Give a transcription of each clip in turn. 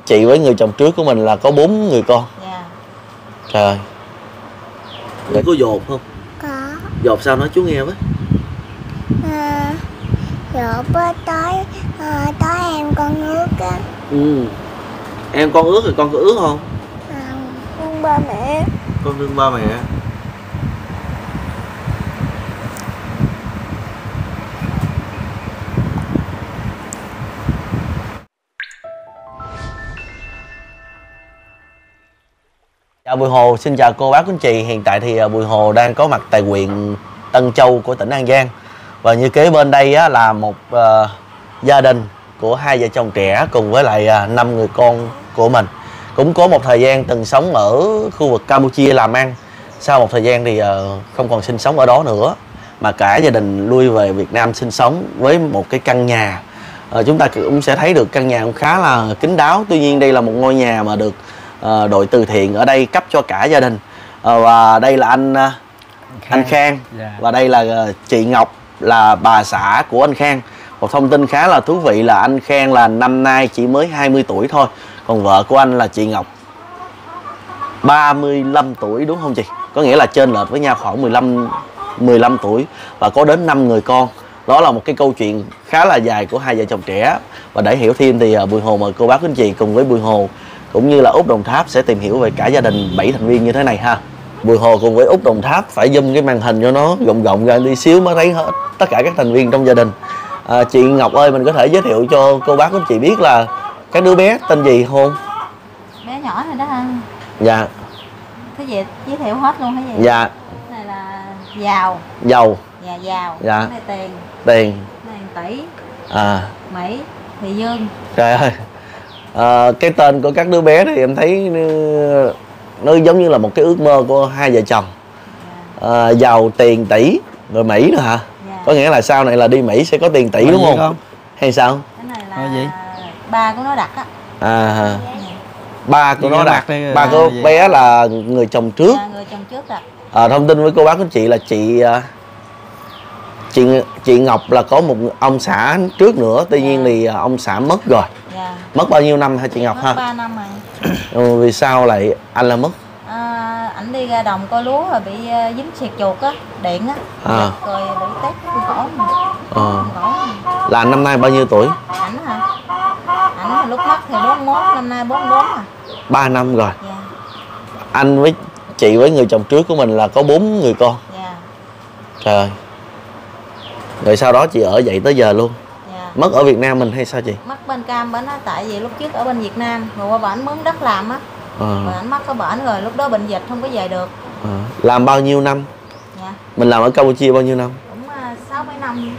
Chị với người chồng trước của mình là có 4 người con. Dạ. Trời ơi. Vậy có dột không? Có. Dột sao nói chú nghe với. Dột tối em con ướt á. Em con ướt thì con có ướt không? Thương ba mẹ. Con thương ba mẹ. Dạ, Bùi Hồ xin chào cô bác quý anh chị. Hiện tại thì Bùi Hồ đang có mặt tại huyện Tân Châu của tỉnh An Giang. Và như kế bên đây á, là một gia đình của 2 vợ chồng trẻ cùng với lại 5 người con của mình. Cũng có một thời gian từng sống ở khu vực Campuchia làm ăn. Sau một thời gian thì không còn sinh sống ở đó nữa, mà cả gia đình lui về Việt Nam sinh sống với một cái căn nhà. Chúng ta cũng sẽ thấy được căn nhà cũng khá là kín đáo. Tuy nhiên đây là một ngôi nhà mà được đội từ thiện ở đây cấp cho cả gia đình. Và đây là anh Khang. Và đây là chị Ngọc, là bà xã của anh Khang. Một thông tin khá là thú vị là anh Khang là năm nay chỉ mới 20 tuổi thôi. Còn vợ của anh là chị Ngọc 35 tuổi, đúng không chị? Có nghĩa là chênh lệch với nhau khoảng 15 tuổi. Và có đến 5 người con. Đó là một cái câu chuyện khá là dài của 2 vợ chồng trẻ. Và để hiểu thêm thì Bùi Hồ mời cô bác anh chị cùng với Bùi Hồ cũng như là Út Đồng Tháp sẽ tìm hiểu về cả gia đình 7 thành viên như thế này ha. Bùi Hồ cùng với Út Đồng Tháp phải zoom cái màn hình cho nó rộng ra đi xíu mới thấy hết tất cả các thành viên trong gia đình. Chị Ngọc ơi, mình có thể giới thiệu cho cô bác anh chị biết là các đứa bé tên gì không? Bé nhỏ này đó ha. Dạ. Cái gì giới thiệu hết luôn hả vậy? Dạ. Cái này là giàu. Giàu. Dạ, giàu. Dạ. Cái này tiền. Tiền. Cái này tỷ. Mỹ. Thị Dương. Trời ơi. Cái tên của các đứa bé thì em thấy nó giống như là một cái ước mơ của 2 vợ chồng. Giàu, tiền, tỷ, rồi Mỹ nữa hả? Dạ. Có nghĩa là sau này là đi Mỹ sẽ có tiền tỷ đúng không? Hay sao? Cái này là gì? Ba của nó đặt á. Ba của nó đặt. Ba của bé là người chồng trước. Dạ, người chồng trước đặt. Thông tin với cô bác anh chị là chị Ngọc là có một ông xã trước nữa, tuy nhiên thì ông xã mất rồi. Dạ. Mất bao nhiêu năm hả chị Ngọc ha? 3 năm rồi. Vì sao lại anh là mất? Ảnh đi ra đồng coi lúa rồi bị dính xịt chuột á, điện á, rồi bị tét cổ. Là năm nay bao nhiêu tuổi? Ảnh hả? Ảnh lúc mất thì 41, năm nay 44 à. 3 năm rồi. Dạ. Anh với chị với người chồng trước của mình là có 4 người con. Dạ. Trời ơi. Rồi sau đó chị ở vậy tới giờ luôn. Dạ. Mất ở Việt Nam mình hay sao chị? Mất bên Cam bển á, tại vì lúc trước ở bên Việt Nam, rồi qua bển mướn đất làm á. Rồi ảnh mất ở bển rồi, lúc đó bệnh dịch không có về được. Làm bao nhiêu năm? Dạ. Mình làm ở Campuchia bao nhiêu năm? Cũng 6-7 năm.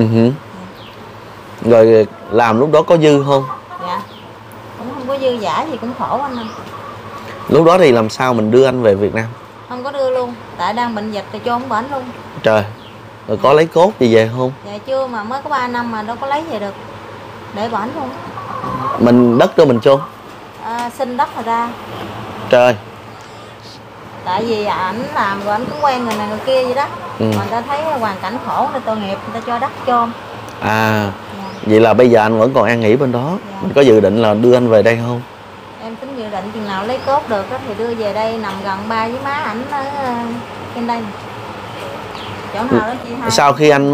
Rồi làm lúc đó có dư không? Dạ. Cũng không có dư giả gì, cũng khổ anh ơi. Lúc đó thì làm sao mình đưa anh về Việt Nam? Không có đưa luôn, tại đang bệnh dịch thì chôn bển luôn. Trời. Rồi có lấy cốt gì về không? Dạ chưa, mà mới có 3 năm mà đâu có lấy về được. Để bển luôn. Mình đất cho mình chôn? Xin đất rồi ra. Trời. Tại vì ảnh làm rồi ảnh cũng quen người này người kia vậy đó. Mà người ta thấy hoàn cảnh khổ người tội nghiệp, người ta cho đất chôn. Dạ. Vậy là bây giờ anh vẫn còn an nghỉ bên đó. Dạ. Mình có dự định là đưa anh về đây không? Em tính dự định chừng nào lấy cốt được đó, thì đưa về đây nằm gần ba với má ảnh ở trên đây. Chỗ nào đó chị hai. Sau khi anh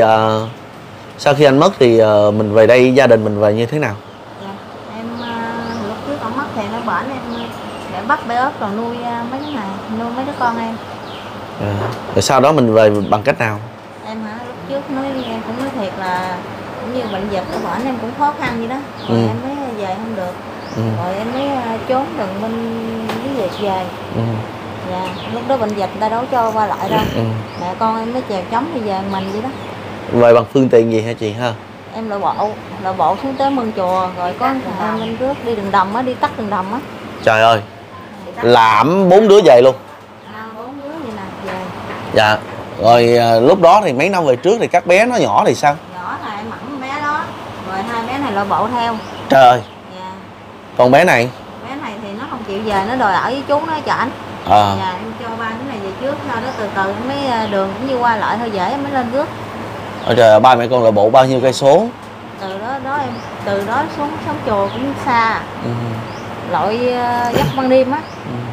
mất thì mình về đây, gia đình mình về như thế nào? Dạ. Em lúc trước ông mất thì nó bển em để bắt bé ớt rồi nuôi mấy đứa này, nuôi mấy đứa con em. Rồi sau đó mình về bằng cách nào? Em hả, lúc trước em cũng nói thiệt là cũng như bệnh dịch ở bển em cũng khó khăn vậy đó. Rồi em mới về không được. Rồi em mới trốn gần bên cái việc về. Dạ, lúc đó bệnh dịch người ta đâu cho qua lại đâu. Mẹ con em mới chèo chống thì về mình vậy đó. Về bằng phương tiện gì hả chị ha? Em lội bộ xuống tới Mương Chùa, rồi có em lên trước đi đường đồng á, đi tắt đường đồng á. Trời ơi. Làm 4 đứa về luôn. 4 đứa vậy nè, về. Dạ. Rồi lúc đó thì mấy năm về trước thì các bé nó nhỏ thì sao? Nhỏ là em ẵm bé đó, rồi 2 bé này lội bộ theo. Trời ơi. Dạ. Còn bé này? Bé này thì nó không chịu về, nó đòi ở với chú nó cho ảnh. Dạ, em cho ba cái này về trước, sau đó từ từ mới đường cũng như qua lại thôi dễ mới lên rước. Trời ơi, ba mẹ con lội bộ bao nhiêu cây số? Từ đó đó em từ đó xuống sống chùa cũng xa. Lội dắt ban đêm á.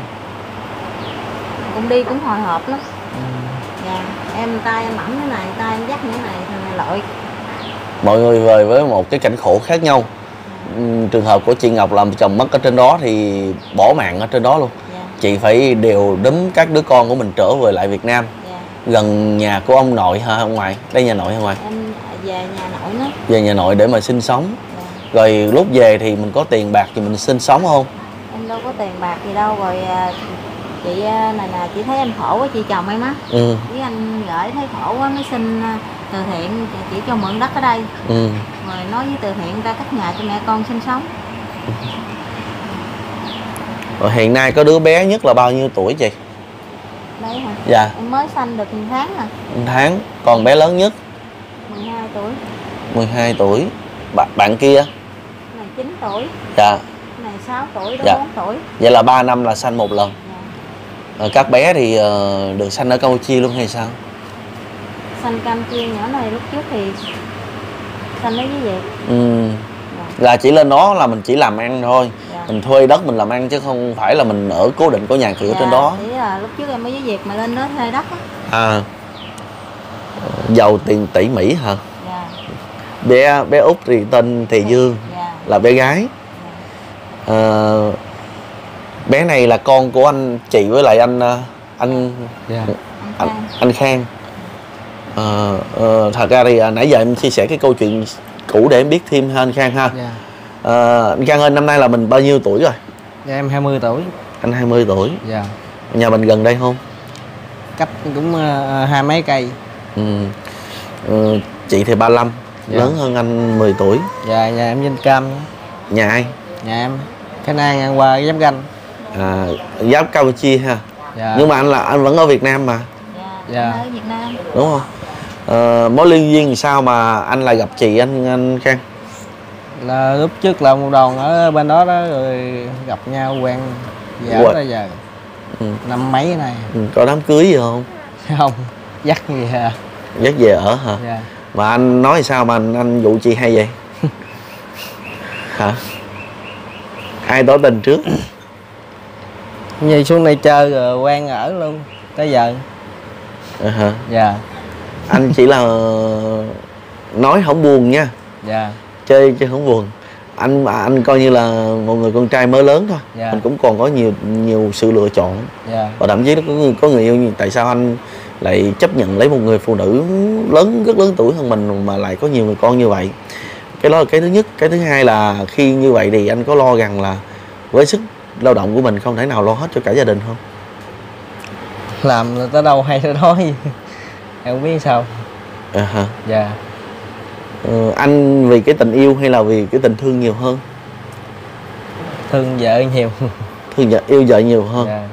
Cũng đi cũng hồi hộp lắm. Dạ, em tay em ẩm thế này, tay em dắt như thế này thì lội. Mọi người về với một cái cảnh khổ khác nhau. Trường hợp của chị Ngọc làm chồng mất ở trên đó thì bỏ mạng ở trên đó luôn. Chị phải đều đúm các đứa con của mình trở về lại Việt Nam. Gần nhà của ông nội hả, ông ngoại? Đây nhà nội hả ngoại? Em về nhà nội đó. Về nhà nội để mà sinh sống. Rồi lúc về thì mình có tiền bạc thì mình sinh sống không? Em đâu có tiền bạc gì đâu. Rồi chị này nè, chị thấy em khổ quá, chị chồng em á. Với anh gửi thấy khổ quá mới xin từ thiện, chỉ cho mượn đất ở đây. Rồi nói với từ thiện ra cất nhà cho mẹ con sinh sống. Rồi hiện nay có đứa bé nhất là bao nhiêu tuổi chị? Đấy hả? Dạ. Em mới sanh được 1 tháng à. 1 tháng. Còn bé lớn nhất? 12 tuổi. 12 tuổi. Bạn kia? Này 9 tuổi. Dạ. Này 6 tuổi, đó dạ. 4 tuổi. Vậy là 3 năm là sanh một lần. Dạ. Các bé thì được sanh ở Campuchia luôn hay sao? Sanh Campuchia, nhỏ này lúc trước thì sanh lấy cái gì? Là chỉ lên đó là mình chỉ làm ăn thôi. Dạ. Mình thuê đất mình làm ăn chứ không phải là mình ở cố định có nhà cửa trên đó. Chỉ là lúc trước em mới với việc mà lên đó thuê đất á. Giàu tiền tỷ Mỹ hả? Dạ. Bé Út thì tên Thị Dương. Dạ. Là bé gái. Bé này là con của anh chị với lại anh Khang. Thật ra thì nãy giờ em chia sẻ cái câu chuyện cũ để em biết thêm ha anh Khang ha. Anh Khang ơi, năm nay là mình bao nhiêu tuổi rồi? Dạ em 20 tuổi. Anh 20 tuổi. Dạ. Nhà mình gần đây không? Cách cũng 20 mấy cây. Chị thì 35. Dạ. Lớn hơn anh 10 tuổi. Dạ, nhà em Vinh Cam. Nhà ai? Nhà em Khánh An ngang qua giáp ranh. Giáp Campuchia ha. Dạ. Nhưng mà anh vẫn ở Việt Nam mà. Dạ. Ở Việt Nam. Đúng không? Mối liên duyên sao mà anh lại gặp chị anh Khang? Là lúc trước là một đoàn ở bên đó rồi gặp nhau quen giờ tới giờ. Năm mấy này. Có đám cưới gì không? Không, dắt gì hả? Dắt về ở hả? Dạ. Mà anh nói sao mà anh dụ chị hay vậy? Hả? Ai tỏ tình trước? Như xuống đây chơi rồi quen ở luôn tới giờ. Hả? Dạ. Anh chỉ là nói không buồn nha. Dạ. Chơi không buồn. Anh coi như là một người con trai mới lớn thôi. Dạ. Mình cũng còn có nhiều sự lựa chọn. Dạ. Và thậm chí có người yêu, tại sao anh lại chấp nhận lấy một người phụ nữ rất lớn tuổi hơn mình mà lại có nhiều người con như vậy? Cái đó là cái thứ nhất. Cái thứ hai là khi như vậy thì anh có lo rằng là với sức lao động của mình không thể nào lo hết cho cả gia đình không? Làm tới đâu hay tới đó. Em không biết sao. Hả? Dạ. Anh vì cái tình yêu hay là vì cái tình thương nhiều hơn? Thương vợ nhiều. Yêu vợ nhiều hơn. Dạ.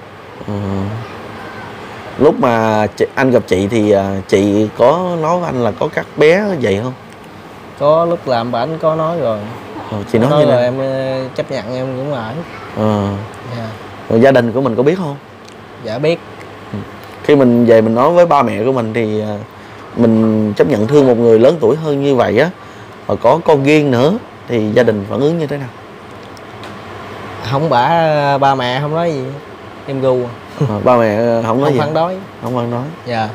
Lúc mà anh gặp chị thì chị có nói với anh là có cắt bé vậy không? Có lúc làm bà anh có nói rồi. Chị nói như rồi này. em chấp nhận em cũng ở. Dạ. Rồi gia đình của mình có biết không? Dạ biết. Khi mình về mình nói với ba mẹ của mình thì mình chấp nhận thương một người lớn tuổi hơn như vậy á, và có con riêng nữa thì gia đình phản ứng như thế nào? Không, ba mẹ không nói gì, em gu. Ba mẹ không nói gì? Phản đối. Không phản đối. Dạ.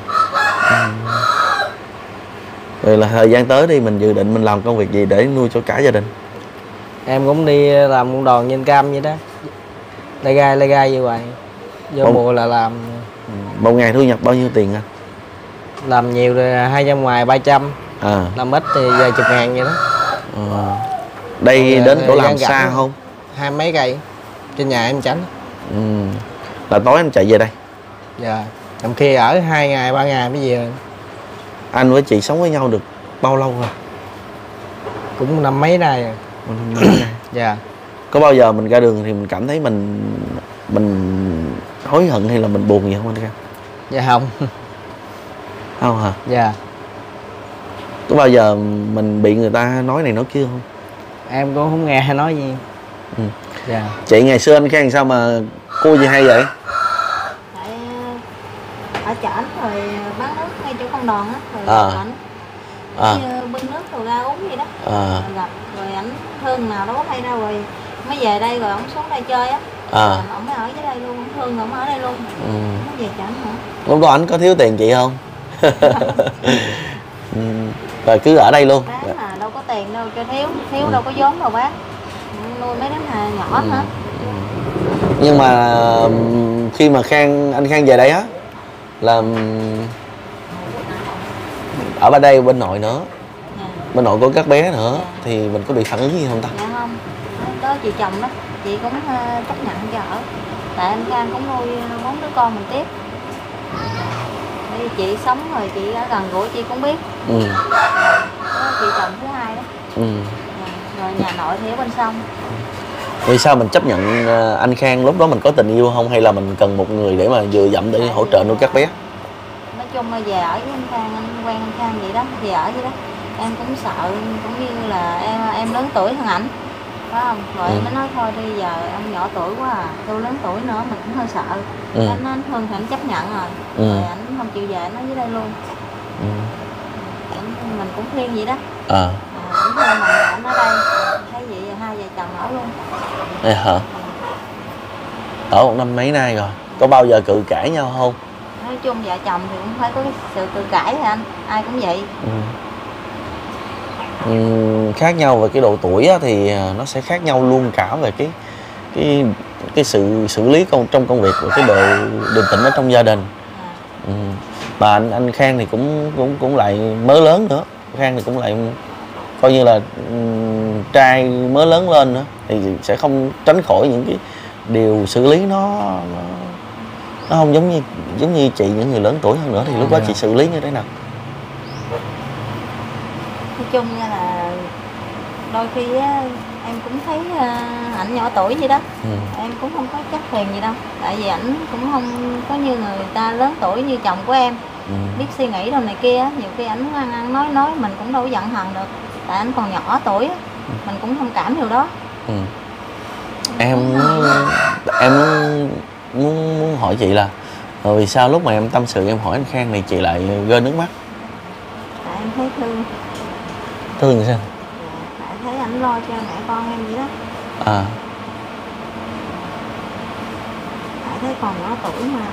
Rồi là thời gian tới thì mình dự định mình làm công việc gì để nuôi cho cả gia đình? Em cũng đi làm công đoàn Vinh Cam vậy đó, lai gai như vậy. Vô mùa là làm. Một ngày thu nhập bao nhiêu tiền anh? Làm nhiều rồi 200 ngoài 300. Làm ít thì vài chục ngàn vậy đó. Đây đến chỗ làm xa không? 20 mấy cây trên nhà em tránh. Là tối anh chạy về đây? Dạ. Làm kia ở 2 ngày 3 ngày mới về. Anh với chị sống với nhau được bao lâu rồi? Cũng năm mấy nay rồi. Dạ. Có bao giờ mình ra đường thì mình cảm thấy mình hối hận hay là mình buồn gì không anh Khang? Dạ không. Không hả? Dạ. Có bao giờ mình bị người ta nói này nói kia không? Em cũng không nghe hay nói gì. Dạ. Chị ngày xưa anh Khang sao mà cô gì hay vậy? Tại ở chợ rồi bán nước ngay chỗ con đòn á, rồi chợ. như bưng nước rồi ra uống gì đó. Gặp rồi ảnh thương nào đó hay đâu rồi mới về đây rồi ổng xuống đây chơi á. Ổng mới ở dưới đây luôn, thương ổng ở đây luôn. Mới về chẳng hả? Lúc đó ảnh có thiếu tiền chị không? Rồi cứ ở đây luôn. Bán mà đâu có tiền đâu cho thiếu đâu có vốn đâu bác. Nuôi mấy đứa nhỏ hả? Nhưng mà khi mà anh Khang về đây á là ở bên đây bên nội nữa, bên nội có các bé nữa thì mình có bị phản ứng gì không ta? Dạ không, đó chị chồng đó, chị cũng chấp nhận cho ở, tại anh Khang cũng nuôi 4 đứa con mình tiếp. Thì chị sống rồi chị ở gần gũi chị cũng biết. Đó, chị chồng thứ hai đó. Rồi nhà nội thì ở bên sông. Vì sao mình chấp nhận anh Khang, lúc đó mình có tình yêu không hay là mình cần một người để mà vừa dặm để hỗ trợ nuôi các bé? Nói chung là về ở với anh Khang, anh quen anh Khang vậy đó, về ở vậy đó. Em cũng sợ, cũng như là em lớn tuổi hơn ảnh, phải không? Rồi em mới nói thôi đi, giờ ông nhỏ tuổi quá à, tôi lớn tuổi nữa mình cũng hơi sợ. Anh thương thì anh chấp nhận rồi, rồi ảnh không chịu về, nó dưới đây luôn. Mình cũng khuyên vậy đó. Cũng thương mà ảnh ở đây, thấy vậy hai vợ chồng ở luôn. Vậy hả? Ở một năm mấy nay rồi, có bao giờ cự cãi nhau không? Nói chung vợ chồng thì cũng phải có cái sự cự cãi thôi anh, ai cũng vậy. Khác nhau về cái độ tuổi á, thì nó sẽ khác nhau luôn cả về cái sự xử lý trong công việc và cái độ điềm tĩnh ở trong gia đình. Mà anh Khang thì cũng lại mới lớn nữa, Khang thì cũng lại coi như là trai mới lớn lên nữa thì sẽ không tránh khỏi những cái điều xử lý nó không giống như chị, những người lớn tuổi hơn nữa thì lúc đó chị xử lý như thế nào? Nói chung như là đôi khi á, em cũng thấy ảnh nhỏ tuổi vậy đó. Em cũng không có trách phiền gì đâu, tại vì ảnh cũng không có như người ta lớn tuổi như chồng của em. Biết suy nghĩ đâu này kia, nhiều khi ảnh ăn nói mình cũng đâu có giận hờn được, tại ảnh còn nhỏ tuổi, mình cũng thông cảm điều đó. Em muốn hỏi chị là vì sao lúc mà em tâm sự em hỏi anh Khang này chị lại rơi nước mắt? Tại em thấy thương. Thương gì sao? Tại thấy ảnh lo cho mẹ con em vậy đó. Tại thấy còn nhỏ tuổi mà.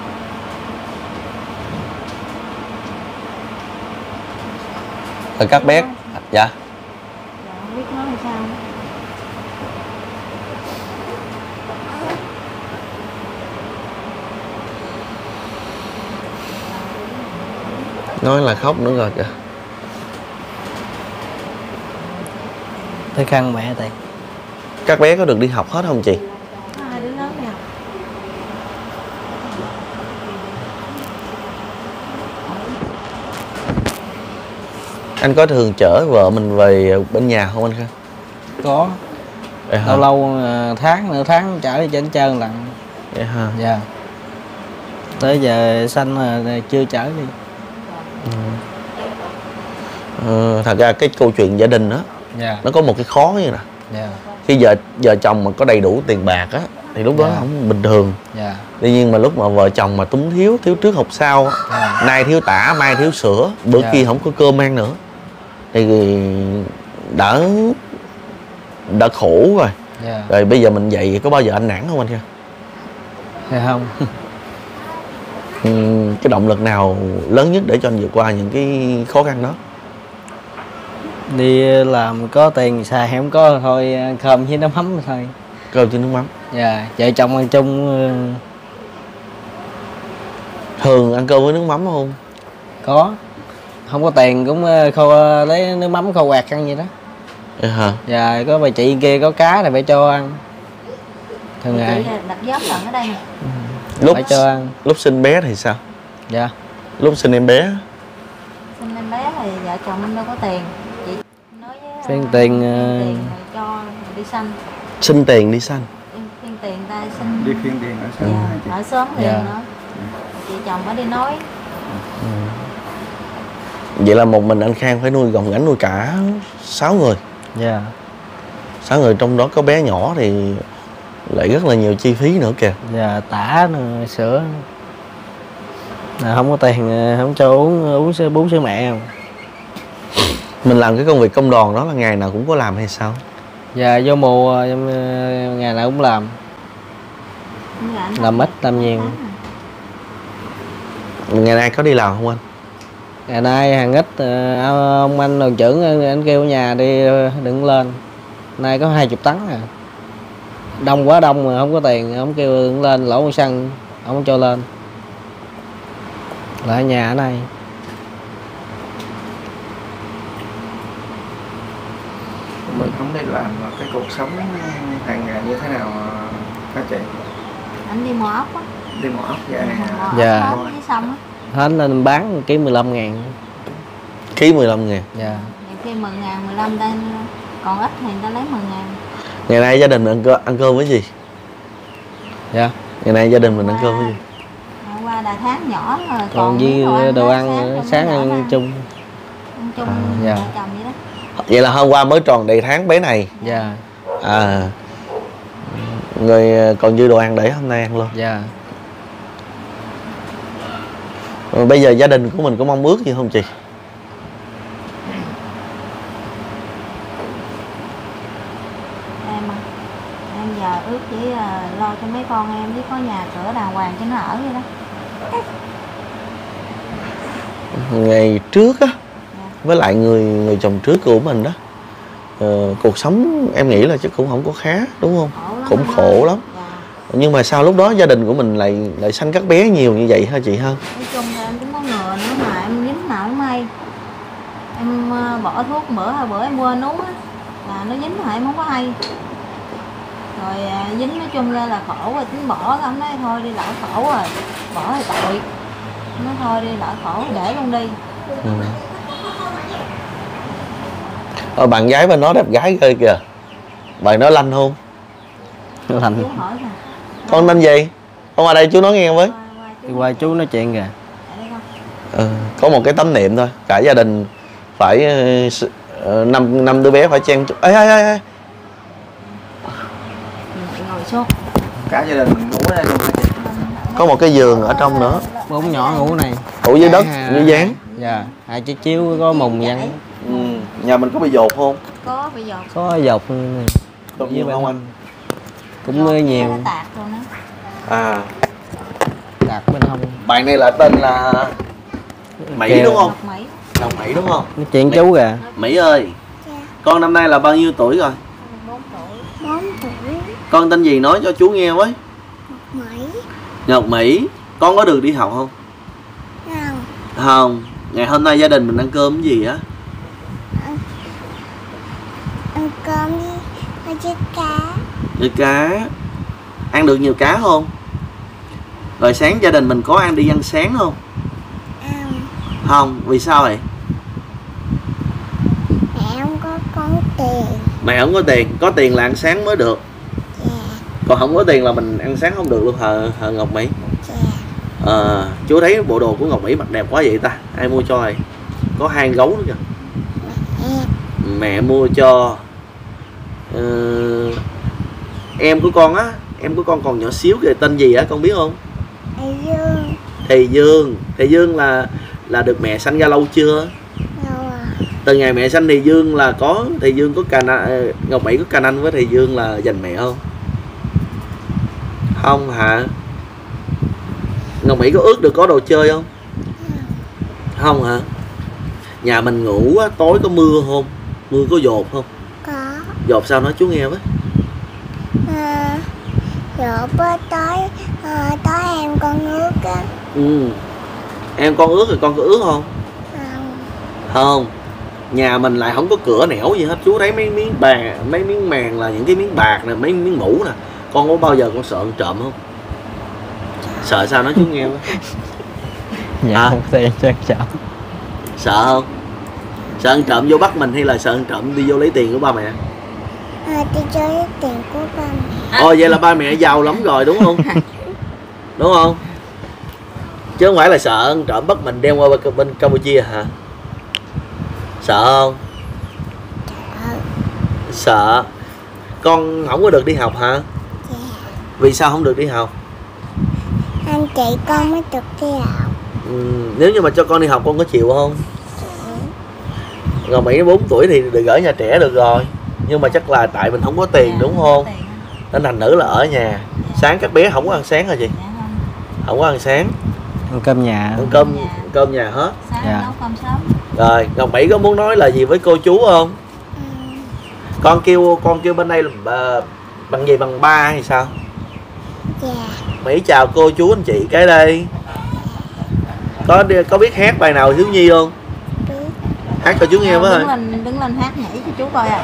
Rồi các bé. Dạ. Không biết nói làm sao. Nói là khóc nữa rồi kìa. Thấy khăn mẹ tại. Các bé có được đi học hết không chị? Hai đứa lớn đi học. Anh có thường chở vợ mình về bên nhà không anh Khang? Có. Lâu lâu tháng nửa tháng chở đi trên trơn lần. Vậy hả? Dạ. Tới giờ sanh là chưa chở đi. Thật ra cái câu chuyện gia đình đó, nó có một cái khó như nè. Khi vợ chồng mà có đầy đủ tiền bạc á thì lúc đó nó không bình thường. Tuy nhiên mà lúc mà vợ chồng mà túng thiếu trước học sau, nay thiếu tả mai thiếu sữa, bữa kia không có cơm ăn nữa thì đã khổ rồi. Rồi bây giờ mình vậy có bao giờ anh nản không anh Khang? Hay không? Cái động lực nào lớn nhất để cho anh vượt qua những cái khó khăn đó? Đi làm có tiền xài không có thôi, cơm với nước mắm thôi. Cơm với nước mắm. Dạ, vợ chồng ăn chung. Thường ăn cơm với nước mắm không? Có. Không có tiền cũng lấy nước mắm kho quẹt ăn vậy đó. Hả? Dạ, có bà chị kia có cá thì phải cho ăn. Thường ngày. Chị đặt giót lần ở đây nè. Phải cho ăn. Lúc sinh bé thì sao? Dạ. Lúc sinh em bé? Sinh em bé thì vợ chồng em đâu có tiền. Chị nói với tiền tiền rồi cho đi sanh. Xin tiền đi sanh. Phiên tiền ta xin. Đi phiên tiền ở sớm. Ở sớm tiền nữa. Chị chồng phải đi nói. Vậy là một mình anh Khang phải nuôi gồng gánh nuôi cả 6 người. Dạ. 6 người trong đó có bé nhỏ thì lại rất là nhiều chi phí nữa kìa. Dạ, tả sữa. Không có tiền không cho uống bú sữa mẹ không. Mình làm cái công việc công đoàn đó là ngày nào cũng có làm hay sao? Dạ vô mùa em ngày nào cũng làm ít làm nhiều. Ngày nay có đi làm không anh? Ngày nay hàng ít ông anh đoàn trưởng anh kêu ở nhà đi đừng lên. Nay có 20 tấn à. Đông quá đông mà không có tiền, ông kêu đừng lên lỗ con xăng, ông không cho lên. Lại nhà ở đây. Mình không đi làm mà cái cuộc sống hàng ngày như thế nào hả chị? Anh đi mò ốc á. Đi mò ốc vậy Mò Dạ. ốc với xong á. Hết lên bán ký 15.000. Ký 15.000. Dạ. Nhiều khi 10.000, 15 ta còn ít thì người ta lấy 10.000. Ngày nay gia đình mình ăn cơm với gì? Dạ. Ngày nay gia đình mình ăn cơm với gì? Hôm qua là tháng nhỏ rồi Còn với đồ ăn sáng ăn chung. Ăn chung Dạ. vợ chồng vậy đó. Vậy là hôm qua mới tròn đầy tháng bé này. Dạ. À. Người còn dư đồ ăn để hôm nay ăn luôn. Dạ. Rồi bây giờ gia đình của mình có mong ước gì không chị? Em giờ ước chỉ lo cho mấy con em với có nhà cửa đàng hoàng cho nó ở vậy đó. Ngày trước á, với lại người chồng trước của mình đó, cuộc sống em nghĩ là chắc cũng không có khá, đúng không? Cũng khổ lắm. Dạ. Nhưng mà sao lúc đó gia đình của mình lại sanh các bé nhiều như vậy hả chị ha? Nói chung là em cũng có ngừa nữa mà em dính nào cũng may. Em bỏ thuốc bữa em quên uống á, là nó dính rồi em không có hay. Rồi dính nói chung ra là khổ rồi, tính bỏ không nói thôi đi lỡ khổ rồi, bỏ thì tội. Nó thôi đi lỡ khổ để luôn đi. Bạn gái bên đó đẹp gái ghê kìa. Bạn nói lanh không? Lành. Chú hỏi nè. Con tên gì? Con qua đây chú nói nghe với. Đi qua chú nói chuyện kìa. Có một cái tấm niệm thôi. Cả gia đình phải năm đứa bé phải chen chúc. Ê. Ngồi xuống. Cả gia đình mình ngủ ở đây luôn hả chị? Có một cái giường ở trong nữa. Bốn nhỏ ngủ này. Ngủ dưới đất, dưới dáng. Dạ. 2 chiếc chiếu có mùng văn. Nhà mình có bị dột không? Có bây giờ. Có dọc này. Dột nhiều không anh? Cũng nhiều. Nó tạt luôn đó. À. Đặt bên hông. Bạn này là tên là Mỹ Kìa. đúng không? Ngọc Mỹ. Đồng Mỹ đúng không? Nói chuyện chú kìa. Mỹ ơi, con năm nay là bao nhiêu tuổi rồi? 4 tuổi. 4 tuổi. Con tên gì nói cho chú nghe với. Mỹ. Ngọc Mỹ, con có được đi học không? Không. Không. Ngày hôm nay gia đình mình ăn cơm cái gì á? Ăn cơm với chiếc cá. Với cá. Ăn được nhiều cá không? Rồi sáng gia đình mình có ăn đi ăn sáng không? Không. Không, vì sao vậy? Mẹ không có tiền. Mẹ không có tiền, có tiền là ăn sáng mới được. Dạ. Còn không có tiền là mình ăn sáng không được luôn hả Ngọc Mỹ? Dạ. Chú thấy bộ đồ của Ngọc Mỹ mặc đẹp quá vậy ta? Ai mua cho vậy? Có 2 gấu nữa kìa. Mẹ mua cho. Em của con á, em của con còn nhỏ xíu kìa, tên gì á con biết không? Dương. Thầy Dương. Thầy Dương là được mẹ sanh ra lâu chưa? Đâu à? Từ ngày mẹ sanh thầy Dương là có thầy Dương có Ngọc Mỹ có can anh với thầy Dương là dành mẹ không? Không hả? Ngọc Mỹ có ước được có đồ chơi không? Không hả? Nhà mình ngủ á, tối có mưa không? Mưa có dột không? Có. Dột sao nói chú nghe với. Dột á, tối em con ướt á. Em con ướt thì con có ướt không? Không. Không. Nhà mình lại không có cửa nẻo gì hết. Chú thấy mấy miếng bàn, mấy miếng màn là những cái miếng bạc nè, mấy miếng mũ nè. Con có bao giờ con sợ ăn trộm không? Sợ sao nói chú nghe với. Dạ không tiền cho chậm. Sợ không? Sợ ăn trộm vô bắt mình hay là sợ ăn trộm đi vô lấy tiền của ba mẹ? Đi chơi tiền của ba mẹ. Ồ vậy là ba mẹ giàu lắm rồi đúng không? Đúng không? Chứ không phải là sợ ăn trộm bắt mình đem qua bên Campuchia hả? Sợ không? Sợ. Con không có được đi học hả? Dạ. Vì sao không được đi học? Anh chị con mới được đi học. Nếu như mà cho con đi học con có chịu không? Rồi Mỹ 4 tuổi thì được gửi nhà trẻ được rồi. Nhưng mà chắc là tại mình không có tiền đúng không? Nên thành nữ là ở nhà. Sáng các bé không có ăn sáng hả chị? Không có ăn sáng. Ăn cơm nhà. Ăn cơm nhà hết. Sáng nấu cơm sớm. Rồi, Ngọc Mỹ có muốn nói là gì với cô chú không? Con kêu bên đây là bằng gì, bằng ba hay sao? Dạ. Mỹ chào cô chú anh chị cái đây. Có biết hát bài nào thiếu nhi không? Biết. Hát cho chú nghe với. Đứng lên hát nhảy cho chú coi à.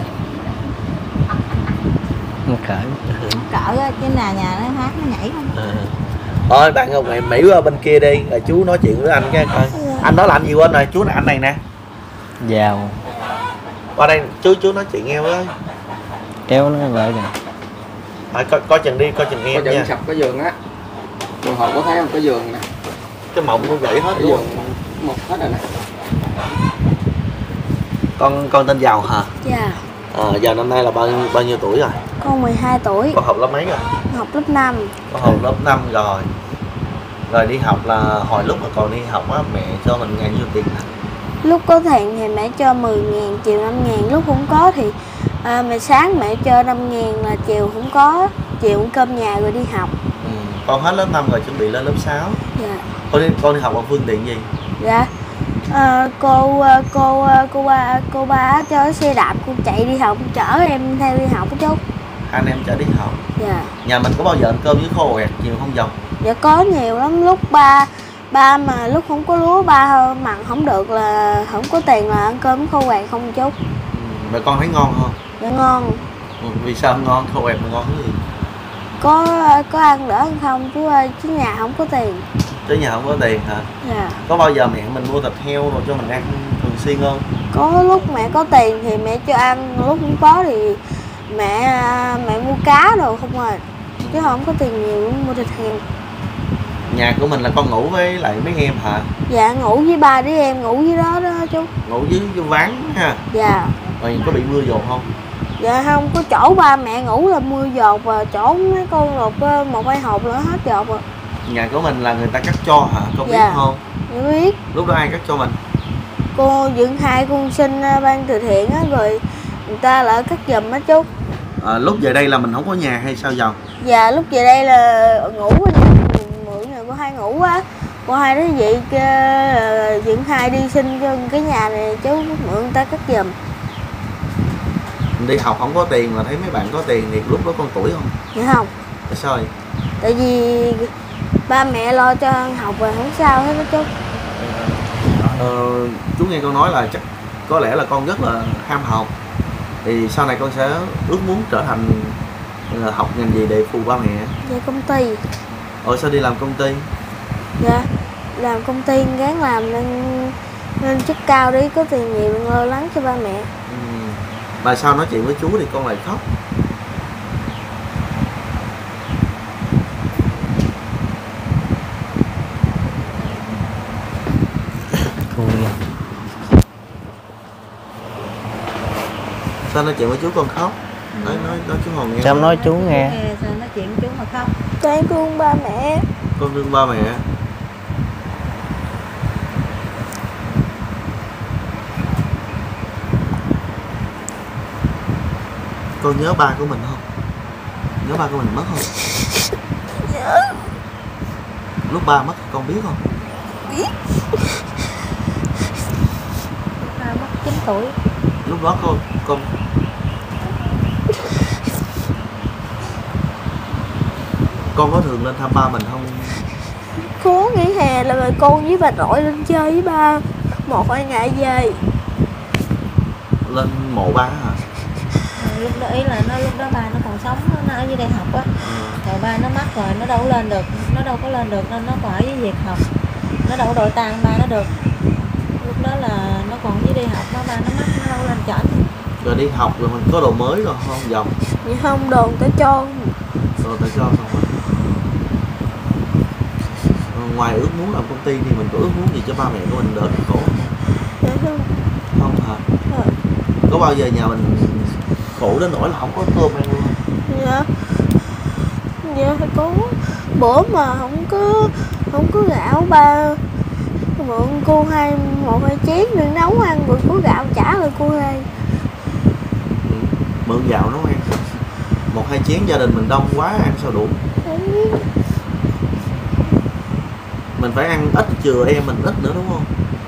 Cỡ. Cỡ cái nhà nó hát nó nhảy không? Thôi bạn Ngọc Mỹ qua bên kia đi, rồi chú nói chuyện với anh cái coi. Anh đó là anh gì quên rồi, chú là anh này nè. Giàu. Qua đây chú nói chuyện nghe với. Kéo nó lại kìa. Coi chừng đi, coi chừng nghe Có nha. sập cái giường á. Rồi họ có thấy không, cái giường nè. Cái mộng nó gãy hết Cái luôn. giường một hết rồi nè. Con tên Giàu hả? Dạ. Giàu năm nay là bao nhiêu tuổi rồi? Con 12 tuổi. Con học lớp mấy rồi? Học lớp 5. Con học lớp 5 rồi. Rồi đi học là hồi lúc mà còn đi học á, mẹ cho mình ngày nhiêu tiền nè? Lúc có tiền thì mẹ cho 10.000, chiều 5.000. Lúc không có thì mẹ sáng mẹ cho 5.000 là chiều không có. Chiều ăn cơm nhà rồi đi học. Con hết lớp 5 rồi, chuẩn bị lên lớp 6. Dạ. Con đi học bằng phương tiện gì? Dạ. Cô ba cho xe đạp con chạy đi học, chở em theo đi học chút. Anh em chở đi học. Dạ. Nhà mình có bao giờ ăn cơm với khô quẹt nhiều không Dòng? Dạ có nhiều lắm. Lúc ba mà lúc không có lúa ba mặn không được là không có tiền là ăn cơm khô quẹt không chút. Mà con thấy ngon không? Dạ ngon. Vì sao ngon? Khô quẹt mà ngon cái gì? Có ăn đỡ ăn không chứ chứ nhà không có tiền. Chứ nhà không có tiền hả? Dạ. Có bao giờ mẹ mình mua thịt heo rồi cho mình ăn thường xuyên không? Có lúc mẹ có tiền thì mẹ cho ăn, lúc không có thì mẹ mua cá đồ không à, chứ không có tiền nhiều mua thịt heo. Nhà của mình là con ngủ với lại mấy em hả? Dạ ngủ với ba đứa em, ngủ với đó đó chú. Ngủ dưới ván ha. Dạ. Rồi có bị mưa dồn không? Dạ không, có chỗ ba mẹ ngủ là mưa dột, và chỗ mấy con lột một hai hộp nữa hết dột rồi. Nhà của mình là người ta cắt cho hả? Con biết Dạ. không? Dạ biết. Lúc đó ai cắt cho mình? Cô dưỡng thai con sinh ban từ thiện á, rồi người ta lại cắt giùm á chú. Lúc về đây là mình không có nhà hay sao Dòng? Dạ lúc về đây là ngủ ở nhà mượn nhà cô hai ngủ á. Cô hai nói vậy dưỡng thai đi xin cho cái nhà này chú mượn người ta cắt giùm. Đi học không có tiền mà thấy mấy bạn có tiền thì lúc đó con tuổi không? Dạ không. Tại sao vậy? Tại vì ba mẹ lo cho ăn học rồi không sao hết đó chú. Chú nghe con nói là chắc có lẽ là con rất là ham học, thì sau này con sẽ ước muốn trở thành học ngành gì để phụ ba mẹ? Dạ công ty. Sao đi làm công ty? Dạ làm công ty gắng làm lên chức cao đi, có tiền nhiều lo lắng cho ba mẹ. Mà sao nói chuyện với chú thì con lại khóc? Sao nói chuyện với chú con khóc? Nói chú Hồng nghe. Sao nói chú nghe? Sao nói chuyện chú mà khóc? Con thương ba mẹ. Con thương ba mẹ. Con nhớ ba của mình không? Nhớ ba của mình mất không? Nhớ. Lúc ba mất con biết không? Biết. Ba mất 9 tuổi. Lúc đó con có thường lên thăm ba mình không? Có nghỉ hè là mẹ con với bà nội lên chơi với ba 1-2 ngày về. Lên mộ ba hả? Lúc đó ý là lúc đó ba nó còn sống, nó ở dưới đây học á. Rồi ba nó mất rồi, nó đâu có lên được, nó đâu có lên được nên nó còn ở với việc học. Nó đâu có đội tang ba nó được. Lúc đó là nó còn dưới đi học, ba nó mất, nó đâu lên chảnh. Rồi đi học rồi mình có đồ mới rồi không Dòng? Vậy không, đồ tới cho. Đồ tại cho không ạ? Ngoài ước muốn làm công ty thì mình có ước muốn gì cho ba mẹ của mình đỡ được khổ không? Dạ không. Không hả? Dạ. Có bao giờ nhà mình khổ đến nỗi là không có cơm ăn luôn? Dạ. Dạ phải có. Bữa mà không có gạo mượn cô một hai chén để nấu ăn rồi có gạo trả lại cô Hai. Mượn gạo nấu ăn, một hai chén gia đình mình đông quá ăn sao đủ. Mình phải ăn ít chừa em mình ít nữa đúng không?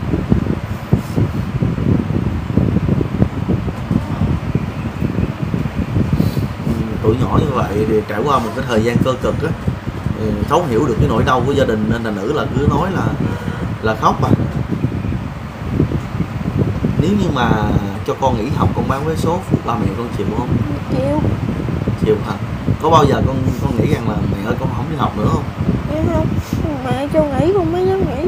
Tuổi nhỏ như vậy thì trải qua một cái thời gian cơ cực á, thấu hiểu được cái nỗi đau của gia đình nên là nữ là cứ nói là khóc mà. Nếu như mà cho con nghỉ học con bán vé số phụ ba mẹ con chịu không? Chịu hả? Có bao giờ con nghĩ rằng là mẹ ơi con không đi học nữa không? Không, mẹ cho nghỉ con mới dám nghỉ.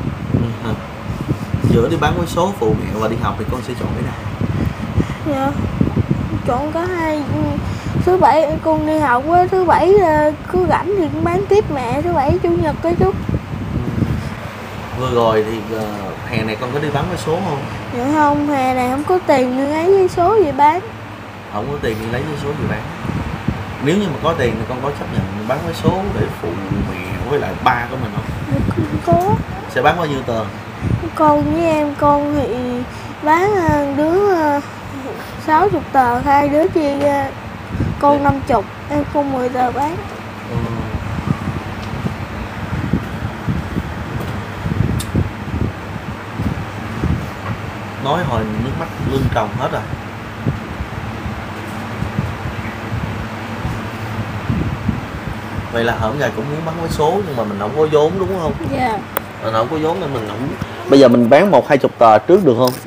Giữa đi bán vé số phụ mẹ và đi học thì con sẽ chọn cái nào? Dạ, chọn cả hai. Thứ bảy con đi học á, thứ bảy cứ rảnh thì con bán tiếp mẹ, thứ bảy chủ nhật cái chút. Vừa rồi thì hè này con có đi bán vé số không? Dạ không, hè này không có tiền nên lấy vé số gì bán. Không có tiền thì lấy vé số gì bán? Nếu như mà có tiền thì con có chấp nhận bán vé số để phụ mẹ với lại ba của mình không? Không có. Sẽ bán bao nhiêu tờ? Con với em con thì bán đứa 60 tờ, hai đứa chia ra. Con 50, em con 10 tờ bán. Nói hồi nước mắt lưng tròng hết rồi. Vậy là hởm gà cũng muốn bán vé số nhưng mà mình không có vốn đúng không? Dạ. Mình không có vốn nên mình không. Bây giờ mình bán 1-20 tờ trước được không?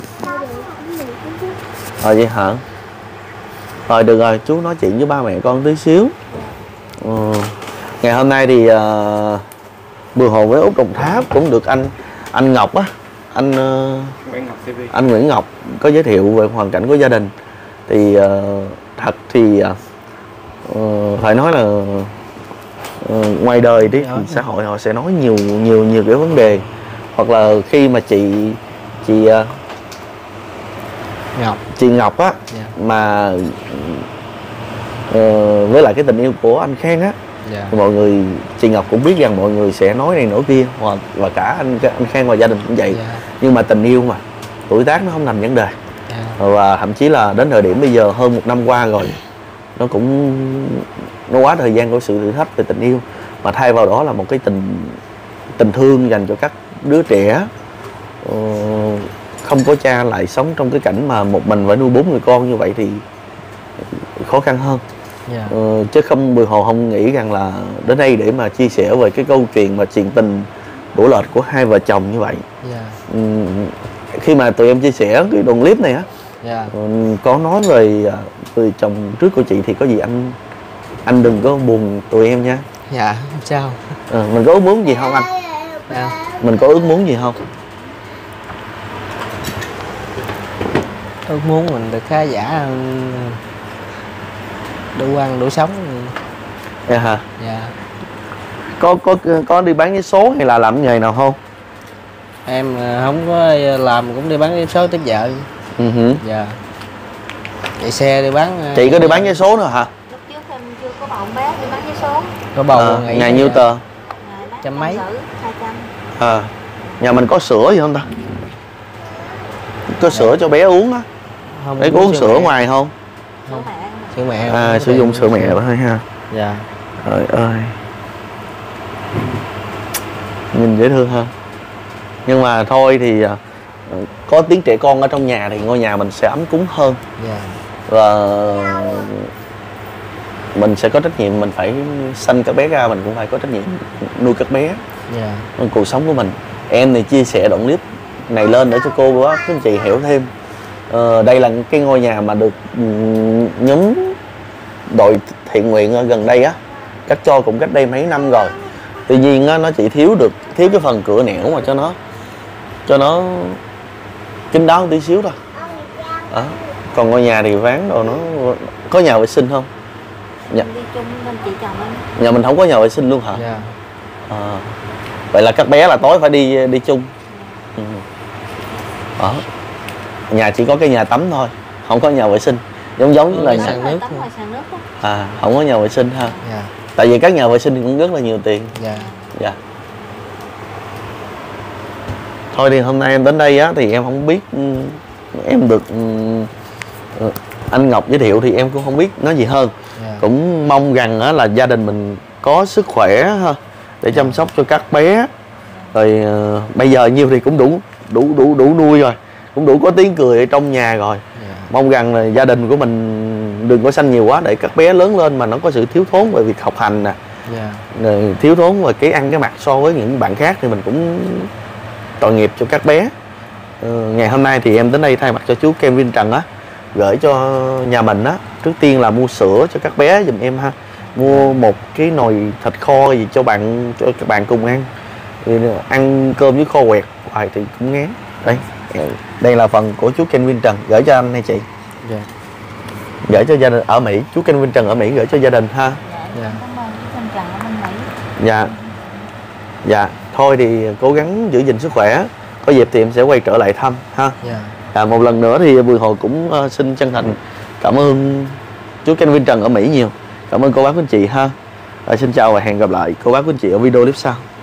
Vậy hả? Rồi được rồi, chú nói chuyện với ba mẹ con tí xíu. Ngày hôm nay thì Bùi Hồ với Út Đồng Tháp cũng được anh Ngọc á, anh Nguyễn Ngọc có giới thiệu về hoàn cảnh của gia đình. Thì thật thì phải nói là ngoài đời đi xã hội họ sẽ nói nhiều cái vấn đề, hoặc là khi mà chị Ngọc á, mà với lại cái tình yêu của anh Khang á, thì mọi người, chị Ngọc cũng biết rằng mọi người sẽ nói này nói kia, và cả anh Khang và gia đình cũng vậy. Nhưng mà tình yêu mà, tuổi tác nó không thành vấn đề. Và thậm chí là đến thời điểm bây giờ hơn 1 năm qua rồi, nó quá thời gian của sự thử thách về tình yêu, mà thay vào đó là một cái tình thương dành cho các đứa trẻ không có cha, lại sống trong cái cảnh mà một mình phải nuôi 4 người con như vậy thì khó khăn hơn. Chứ không, Bùi Hồ không nghĩ rằng là đến đây để mà chia sẻ về cái câu chuyện mà chuyện tình đổ lệch của hai vợ chồng như vậy. Khi mà tụi em chia sẻ cái đoạn clip này á, có nói về người chồng trước của chị thì có gì anh đừng có buồn tụi em nha. Dạ, không sao. Mình có ước muốn gì không anh? Mình có ước muốn gì không? Ước muốn mình được khá giả, đủ ăn đủ sống. Dạ hả? Dạ. Có đi bán vé số hay là làm nghề nào không? Em không có làm, cũng đi bán vé số tiếp vợ. Dạ. Chạy xe đi bán. Chị có đi bán vé số nữa hả? Lúc trước em chưa có bầu bé đi bán vé số. Có bầu ngày nhiêu tờ? Trăm mấy. 200. Nhà mình có sữa gì không ta? Có sữa cho bé uống á. Bé có uống sữa ngoài không? Sữa mẹ. Sữa mẹ. Sử dụng sữa mẹ thôi ha. Dạ. Trời ơi, nhìn dễ thương hơn. Nhưng mà thôi thì có tiếng trẻ con ở trong nhà thì ngôi nhà mình sẽ ấm cúng hơn. Và mình sẽ có trách nhiệm, mình phải sanh các bé ra, mình cũng phải có trách nhiệm nuôi các bé. Cuộc sống của mình. Em thì chia sẻ đoạn clip này lên để cho cô bác các anh chị hiểu thêm. Đây là cái ngôi nhà mà được nhóm đội thiện nguyện ở gần đây á cắt cho cũng cách đây mấy năm rồi. Tuy nhiên á, nó chỉ thiếu cái phần cửa nẻo mà cho nó kín đáo một tí xíu thôi. Còn ngôi nhà thì ván rồi, nó có nhà vệ sinh không? Đi chung bên chị chồng em. Nhà mình không có nhà vệ sinh luôn hả? Vậy là các bé là tối phải đi chung. Nhà chỉ có cái nhà tắm thôi, không có nhà vệ sinh, giống như là nhà nước. Không có nhà vệ sinh ha. Tại vì các nhà vệ sinh thì cũng rất là nhiều tiền. Thôi thì hôm nay em đến đây á thì em không biết, em được anh Ngọc giới thiệu thì em cũng không biết nói gì hơn. Cũng mong rằng á là gia đình mình có sức khỏe ha, để chăm sóc cho các bé. Rồi bây giờ nhiêu thì cũng đủ nuôi rồi, cũng đủ có tiếng cười ở trong nhà rồi. Mong rằng là gia đình của mình đừng có sanh nhiều quá, để các bé lớn lên mà nó có sự thiếu thốn về việc học hành nè, rồi thiếu thốn về cái ăn cái mặc so với những bạn khác thì mình cũng tội nghiệp cho các bé. Ngày hôm nay thì em đến đây thay mặt cho chú Kevin Trần á, gửi cho nhà mình á, trước tiên là mua sữa cho các bé giùm em ha, mua một cái nồi thịt kho gì cho các bạn cùng ăn. Ăn cơm với kho quẹt hoài thì cũng ngán. Đây là phần của chú Kevin Trần gửi cho anh hay chị? Gửi cho gia đình ở Mỹ, chú Kevin Trần ở Mỹ gửi cho gia đình ha. Cảm ơn chú Kevin Trần ở bên Mỹ. Dạ. Thôi thì cố gắng giữ gìn sức khỏe, có dịp thì em sẽ quay trở lại thăm ha. Một lần nữa thì Bùi Hồ cũng xin chân thành cảm ơn chú Kevin Trần ở Mỹ nhiều. Cảm ơn cô bác quý anh chị ha. Xin chào và hẹn gặp lại cô bác quý anh chị ở video clip sau.